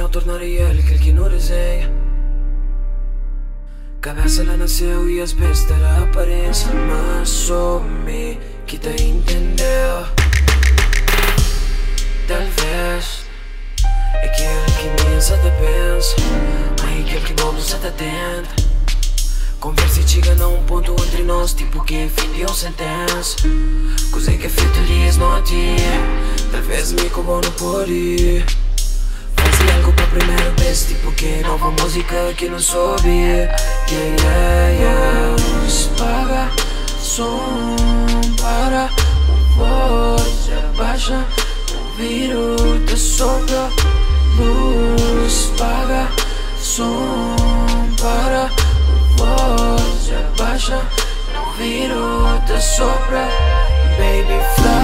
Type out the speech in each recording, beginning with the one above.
ao tornar real aquilo que não desenha. Cabeça lá nasceu e às vezes terá aparência, mas só me que te entendeu. Talvez aquele que pensa te pensa, mas aquele que não se te tenta. Conversa e chega a um ponto entre nós, tipo que é fim de uma sentença. Coisa que é feito dias não tinha, talvez me como não pode. Fazer algo para primeira vez, tipo que é nova música que não soube. Se paga som para o voz abaixa, o vírus te sopra. Luz paga som para voz abaixa, o vírus te sopra. Baby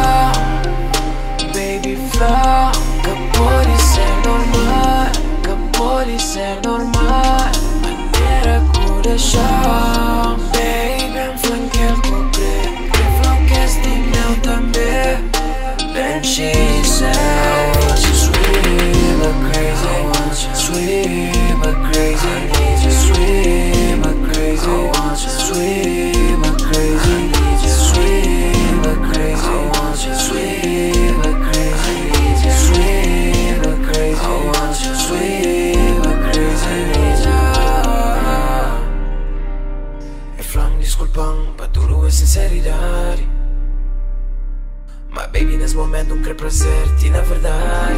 flow, que pode ser normal, que pode ser normal. Maneira que deixar, baby, em flanquear com que flow que és de meu também. Then she said, I want you sweet but crazy, sweet but crazy, I need you sweet but crazy, I want you sweet but crazy, I need you sweet but crazy, I want you sweet but crazy, I need you sweet but crazy, I want you sweet but crazy, I need you. É flan, desculpam, para tudo é sinceridade. My baby, nesse momento não quer prazer-te na verdade.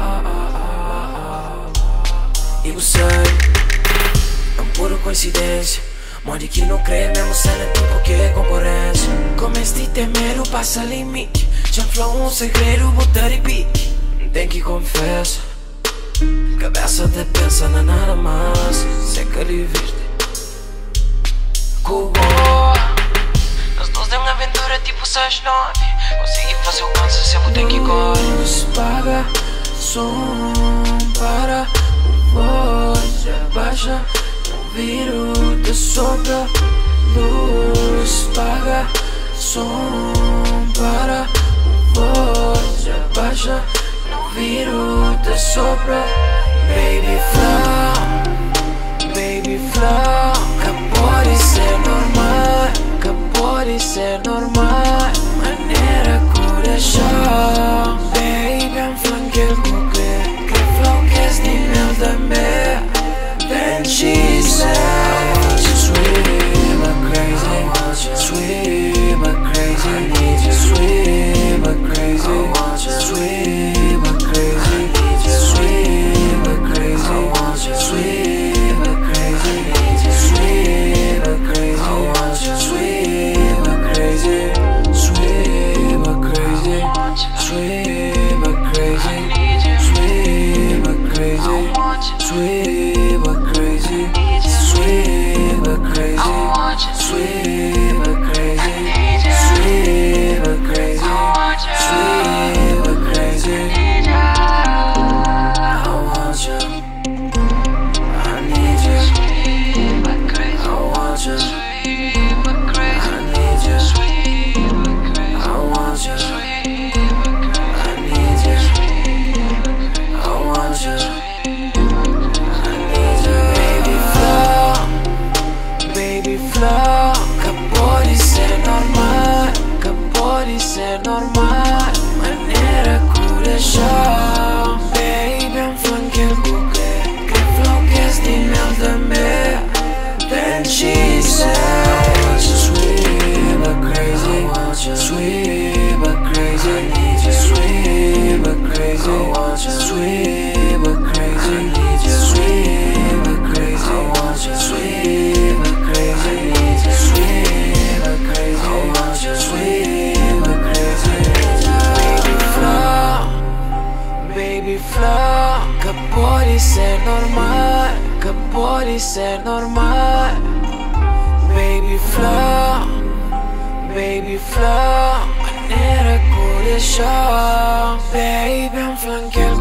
Eu sei, é uma pura coincidência. Morde que não crê, mesmo sendo tipo que é concorrência. Comece a temer o passa limite. Já falou um segredo, botar e pique. Tem que confessar, cabeça te pensa na nada mais. Sei que lhe viste Cubo. Nós dois de uma aventura tipo 6-9. Consegui fazer o canso, sempre tem que correr. Luz paga som para o voz abaixa, o vírus te sopra. Luz paga som para o voz abaixa, o vírus te sopra. Baby flow, que pode ser normal, que pode ser normal. Maneira que deixar, baby, em flanquear com que flow que és de meu também. Then she said, I want you sweet but crazy, sweet but crazy, I need you sweet but crazy, I want you sweet but crazy, I need you sweet but crazy, I want you sweet but crazy, I need you sweet but crazy, I want you sweet but crazy, sweet but crazy, sweet but crazy, sweet but crazy, sweet but crazy, sweet but crazy, sweet but crazy, sweet but crazy, sweet but crazy. I want you, I need you, I want you, I need you, I want you, I need you, I want you. Baby flow, que pode ser normal, que pode ser normal. Maneira que deixar, baby, em flanquear com que flow que és de meu também. Then she said, I want you sweet but crazy, I want you sweet but crazy, I need you sweet but crazy, I want you sweet but crazy, I need you sweet but crazy, I want you sweet but crazy, I need you sweet but crazy, I want you sweet but crazy. Baby flow, que pode ser normal, que pode ser normal. Baby flow, maneira que deixar, baby, em flanquear